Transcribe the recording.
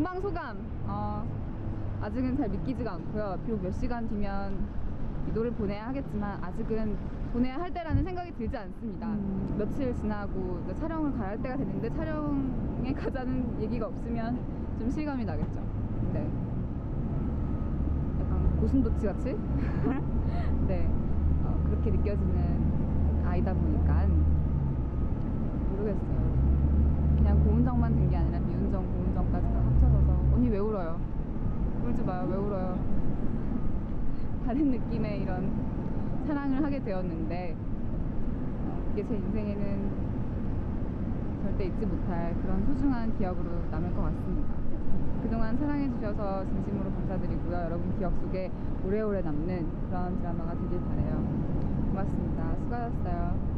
본방 소감. 아직은 잘 믿기지가 않고요. 비록 몇 시간 뒤면 이 노를 보내야 하겠지만 아직은 보내야 할 때라는 생각이 들지 않습니다. 며칠 지나고 이제 촬영을 가야 할 때가 됐는데 촬영에 가자는 얘기가 없으면 좀 실감이 나겠죠. 네. 약간 고슴도치 같이 네, 그렇게 느껴지는 아이다 보니까 모르겠어요. 그냥 고운정만 된 게 아니라 미운정, 고운정까지 다 합쳐져서. 언니 왜 울어요? 울지 마요. 왜 울어요? 다른 느낌의 이런 사랑을 하게 되었는데 이게 제 인생에는 절대 잊지 못할 그런 소중한 기억으로 남을 것 같습니다. 그동안 사랑해주셔서 진심으로 감사드리고요. 여러분 기억 속에 오래오래 남는 그런 드라마가 되길 바라요. 고맙습니다. 수고하셨어요.